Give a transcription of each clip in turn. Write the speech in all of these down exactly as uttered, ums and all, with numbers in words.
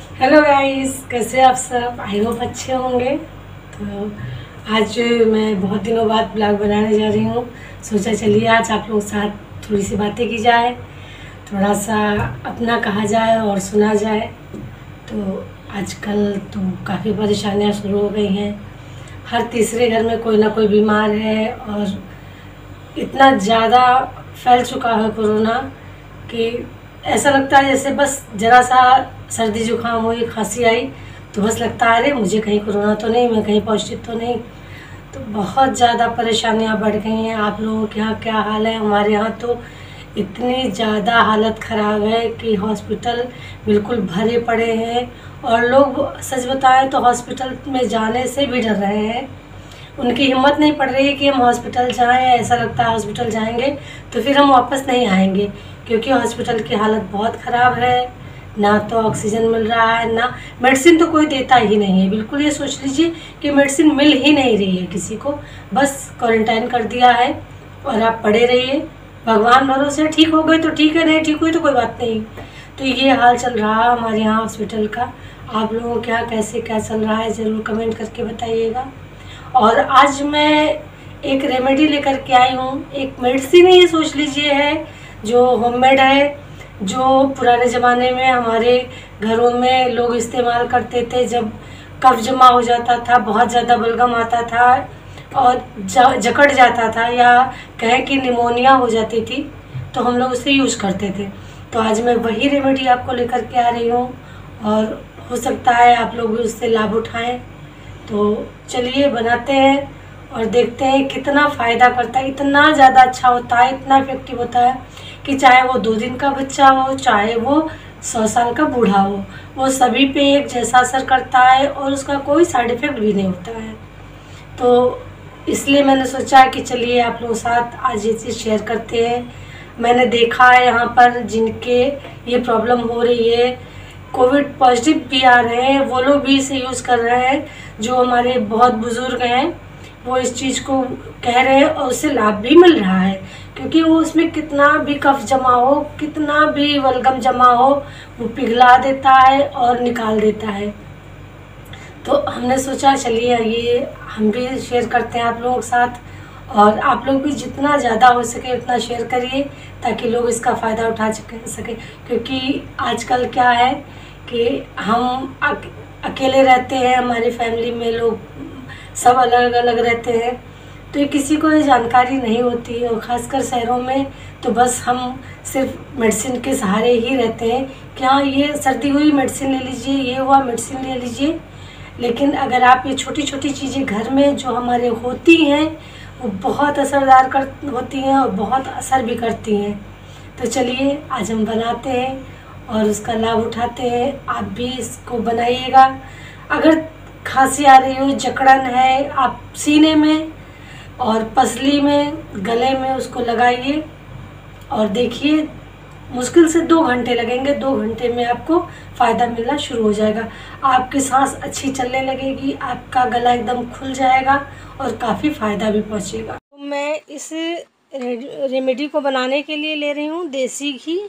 Hello guys, कैसे आप सब? आई होप अच्छे होंगे। तो आज मैं बहुत दिनों बाद ब्लॉग बनाने जा रही हूँ। सोचा चलिए आज आप लोगों के साथ थोड़ी सी बातें की जाए, थोड़ा सा अपना कहा जाए और सुना जाए। तो आजकल तो काफ़ी परेशानियाँ शुरू हो गई हैं। हर तीसरे घर में कोई ना कोई बीमार है और इतना ज़्यादा फैल चुका है कोरोना कि ऐसा लगता है जैसे बस ज़रा सा सर्दी जुकाम हुई, खांसी आई तो बस लगता है अरे मुझे कहीं कोरोना तो नहीं, मैं कहीं पॉजिटिव तो नहीं। तो बहुत ज़्यादा परेशानियां बढ़ गई हैं। आप लोगों के यहाँ क्या हाल है? हमारे यहाँ तो इतनी ज़्यादा हालत ख़राब है कि हॉस्पिटल बिल्कुल भरे पड़े हैं और लोग सच बताएं तो हॉस्पिटल में जाने से भी डर रहे हैं। उनकी हिम्मत नहीं पड़ रही है कि हम हॉस्पिटल जाएं। ऐसा लगता है हॉस्पिटल जाएंगे तो फिर हम वापस नहीं आएंगे, क्योंकि हॉस्पिटल की हालत बहुत ख़राब है। ना तो ऑक्सीजन मिल रहा है, ना मेडिसिन तो कोई देता ही नहीं है। बिल्कुल ये सोच लीजिए कि मेडिसिन मिल ही नहीं रही है किसी को। बस क्वारंटाइन कर दिया है और आप पड़े रहिए, भगवान भरोसे। ठीक हो गए तो ठीक है, नहीं ठीक हुई तो कोई बात नहीं। तो ये हाल चल रहा है हमारे यहाँ हॉस्पिटल का। आप लोगों के यहाँ कैसे क्या चल रहा है ज़रूर कमेंट करके बताइएगा। और आज मैं एक रेमेडी लेकर के आई हूँ। एक मेडिसिन ही सोच लीजिए है, जो होममेड है, जो पुराने ज़माने में हमारे घरों में लोग इस्तेमाल करते थे जब कफ जमा हो जाता था, बहुत ज़्यादा बलगम आता था और जकड़ जाता था या कहें कि निमोनिया हो जाती थी, तो हम लोग उसे यूज़ करते थे। तो आज मैं वही रेमेडी आपको लेकर के आ रही हूँ और हो सकता है आप लोग भी उससे लाभ उठाएं। तो चलिए बनाते हैं और देखते हैं कितना फ़ायदा करता है। इतना ज़्यादा अच्छा होता है, इतना इफेक्टिव होता है कि चाहे वो दो दिन का बच्चा हो, चाहे वो सौ साल का बूढ़ा हो, वो सभी पे एक जैसा असर करता है और उसका कोई साइड इफ़ेक्ट भी नहीं होता है। तो इसलिए मैंने सोचा कि चलिए आप लोगों के साथ आज ये चीज़ शेयर करते हैं। मैंने देखा है यहाँ पर जिनके ये प्रॉब्लम हो रही है, कोविड पॉजिटिव भी आ रहे हैं, वो लोग भी इसे यूज़ कर रहे हैं। जो हमारे बहुत बुज़ुर्ग हैं वो इस चीज़ को कह रहे हैं और उससे लाभ भी मिल रहा है, क्योंकि वो उसमें कितना भी कफ जमा हो, कितना भी बलगम जमा हो, वो पिघला देता है और निकाल देता है। तो हमने सोचा चलिए ये हम भी शेयर करते हैं आप लोगों के साथ, और आप लोग भी जितना ज़्यादा हो सके उतना शेयर करिए ताकि लोग इसका फ़ायदा उठा सके। क्योंकि आजकल क्या है कि हम अकेले रहते हैं, हमारी फैमिली में लोग सब अलग अलग रहते हैं, तो ये किसी को ये जानकारी नहीं होती है। और ख़ासकर शहरों में तो बस हम सिर्फ मेडिसिन के सहारे ही रहते हैं कि हाँ ये सर्दी हुई मेडिसिन ले लीजिए, ये हुआ मेडिसिन ले लीजिए। लेकिन अगर आप ये छोटी छोटी चीज़ें घर में जो हमारे होती हैं वो बहुत असरदार कर होती हैं और बहुत असर भी करती हैं। तो चलिए आज हम बनाते हैं और उसका लाभ उठाते हैं। आप भी इसको बनाइएगा। अगर खांसी आ रही हो, जकड़न है, आप सीने में और पसली में, गले में उसको लगाइए और देखिए मुश्किल से दो घंटे लगेंगे। दो घंटे में आपको फ़ायदा मिलना शुरू हो जाएगा। आपकी सांस अच्छी चलने लगेगी, आपका गला एकदम खुल जाएगा और काफ़ी फ़ायदा भी पहुंचेगा। तो मैं इस रेमेडी को बनाने के लिए ले रही हूँ देसी घी।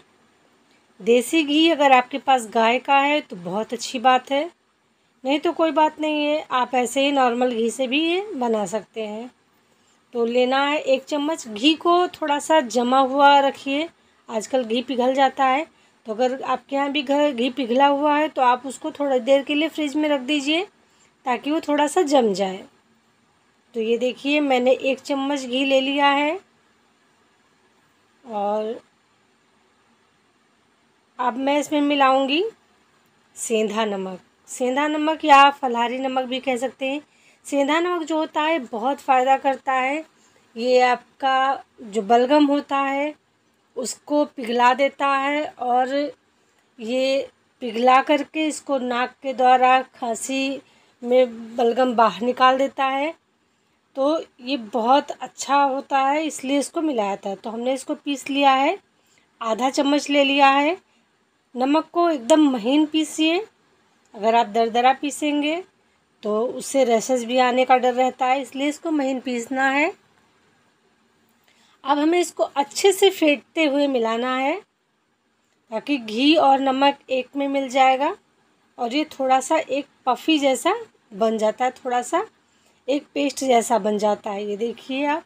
देसी घी अगर आपके पास गाय का है तो बहुत अच्छी बात है, नहीं तो कोई बात नहीं है, आप ऐसे ही नॉर्मल घी से भी ये बना सकते हैं। तो लेना है एक चम्मच। घी को थोड़ा सा जमा हुआ रखिए, आजकल घी पिघल जाता है। तो अगर आपके यहाँ भी घर घी पिघला हुआ है तो आप उसको थोड़ी देर के लिए फ्रिज में रख दीजिए ताकि वो थोड़ा सा जम जाए। तो ये देखिए मैंने एक चम्मच घी ले लिया है और अब मैं इसमें मिलाऊंगी सेंधा नमक। सेंधा नमक या फलहारी नमक भी कह सकते हैं। सेंधा नमक जो होता है बहुत फ़ायदा करता है। ये आपका जो बलगम होता है उसको पिघला देता है और ये पिघला करके इसको नाक के द्वारा खांसी में बलगम बाहर निकाल देता है। तो ये बहुत अच्छा होता है, इसलिए इसको मिलाया था। तो हमने इसको पीस लिया है, आधा चम्मच ले लिया है। नमक को एकदम महीन पीसिए। अगर आप दरदरा पीसेंगे तो उससे रैशेस भी आने का डर रहता है, इसलिए इसको महीन पीसना है। अब हमें इसको अच्छे से फेंटते हुए मिलाना है ताकि घी और नमक एक में मिल जाएगा और ये थोड़ा सा एक पफ़ी जैसा बन जाता है, थोड़ा सा एक पेस्ट जैसा बन जाता है। ये देखिए आप,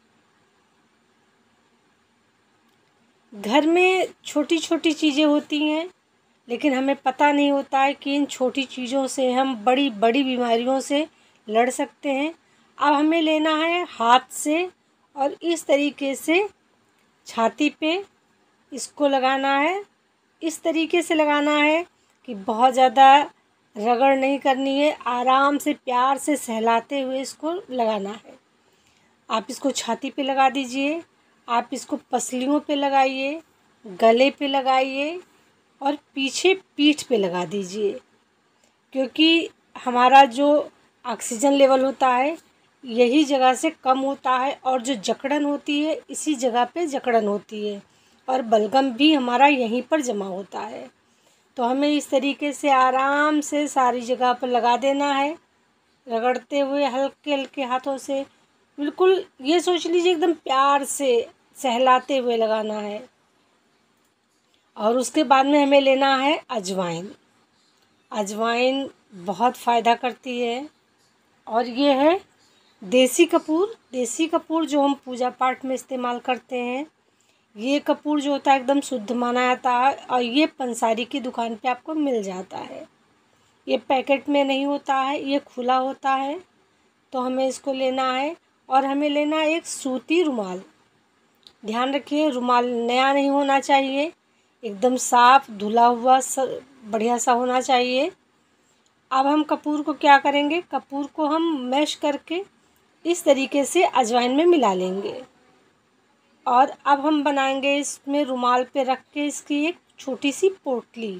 घर में छोटी छोटी चीज़ें होती हैं, लेकिन हमें पता नहीं होता है कि इन छोटी चीज़ों से हम बड़ी बड़ी बीमारियों से लड़ सकते हैं। अब हमें लेना है हाथ से और इस तरीके से छाती पे इसको लगाना है। इस तरीके से लगाना है कि बहुत ज़्यादा रगड़ नहीं करनी है, आराम से प्यार से सहलाते हुए इसको लगाना है। आप इसको छाती पे लगा दीजिए, आप इसको पसलियों पे लगाइए, गले पे लगाइए और पीछे पीठ पे लगा दीजिए, क्योंकि हमारा जो ऑक्सीजन लेवल होता है यही जगह से कम होता है और जो जकड़न होती है इसी जगह पे जकड़न होती है और बलगम भी हमारा यहीं पर जमा होता है। तो हमें इस तरीके से आराम से सारी जगह पर लगा देना है, रगड़ते हुए हल्के हल्के हाथों से, बिल्कुल ये सोच लीजिए एकदम प्यार से सहलाते हुए लगाना है। और उसके बाद में हमें लेना है अजवाइन। अजवाइन बहुत फ़ायदा करती है और ये है देसी कपूर। देसी कपूर जो हम पूजा पाठ में इस्तेमाल करते हैं, ये कपूर जो होता है एकदम शुद्ध माना जाता है और ये पंसारी की दुकान पे आपको मिल जाता है। ये पैकेट में नहीं होता है, ये खुला होता है। तो हमें इसको लेना है और हमें लेना है एक सूती रुमाल। ध्यान रखिए रुमाल नया नहीं होना चाहिए, एकदम साफ़ धुला हुआ बढ़िया सा होना चाहिए। अब हम कपूर को क्या करेंगे, कपूर को हम मैश करके इस तरीके से अजवाइन में मिला लेंगे और अब हम बनाएंगे इसमें रुमाल पे रख के इसकी एक छोटी सी पोटली।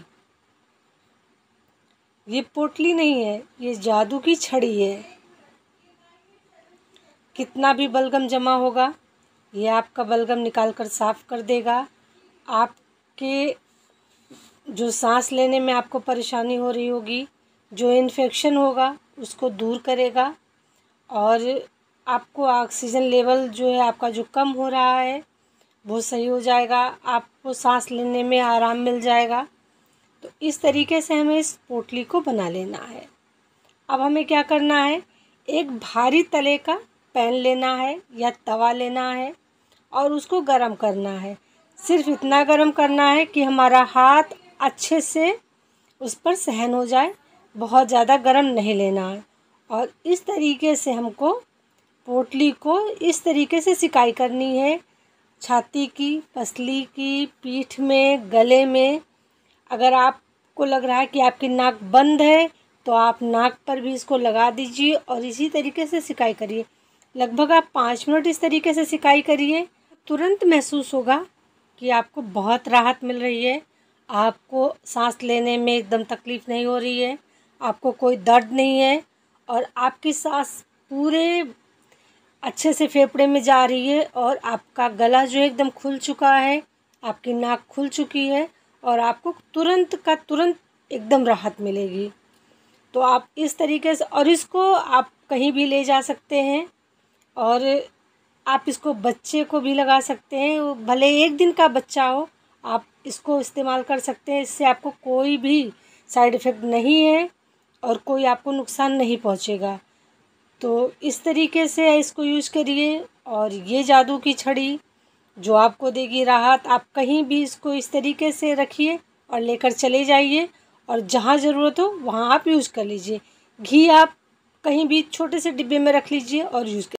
ये पोटली नहीं है, ये जादू की छड़ी है। कितना भी बलगम जमा होगा ये आपका बलगम निकाल कर साफ़ कर देगा। आपके जो सांस लेने में आपको परेशानी हो रही होगी, जो इन्फेक्शन होगा उसको दूर करेगा और आपको ऑक्सीजन लेवल जो है आपका जो कम हो रहा है वो सही हो जाएगा, आपको सांस लेने में आराम मिल जाएगा। तो इस तरीके से हमें इस पोटली को बना लेना है। अब हमें क्या करना है, एक भारी तले का पैन लेना है या तवा लेना है और उसको गरम करना है। सिर्फ इतना गरम करना है कि हमारा हाथ अच्छे से उस पर सहन हो जाए, बहुत ज़्यादा गरम नहीं लेना है। और इस तरीके से हमको पोटली को इस तरीके से सिकाई करनी है, छाती की, पसली की, पीठ में, गले में। अगर आपको लग रहा है कि आपकी नाक बंद है तो आप नाक पर भी इसको लगा दीजिए और इसी तरीके से सिकाई करिए। लगभग आप पाँच मिनट इस तरीके से सिकाई करिए, तुरंत महसूस होगा कि आपको बहुत राहत मिल रही है। आपको सांस लेने में एकदम तकलीफ़ नहीं हो रही है, आपको कोई दर्द नहीं है और आपकी सांस पूरे अच्छे से फेफड़े में जा रही है और आपका गला जो एकदम खुल चुका है, आपकी नाक खुल चुकी है और आपको तुरंत का तुरंत एकदम राहत मिलेगी। तो आप इस तरीके से, और इसको आप कहीं भी ले जा सकते हैं और आप इसको बच्चे को भी लगा सकते हैं, वो भले एक दिन का बच्चा हो, आप इसको इस्तेमाल कर सकते हैं। इससे आपको कोई भी साइड इफ़ेक्ट नहीं है और कोई आपको नुकसान नहीं पहुंचेगा। तो इस तरीके से इसको यूज़ करिए और ये जादू की छड़ी जो आपको देगी राहत। आप कहीं भी इसको इस तरीके से रखिए और लेकर चले जाइए और जहाँ ज़रूरत हो वहाँ आप यूज़ कर लीजिए। घी आप कहीं भी छोटे से डिब्बे में रख लीजिए और यूज़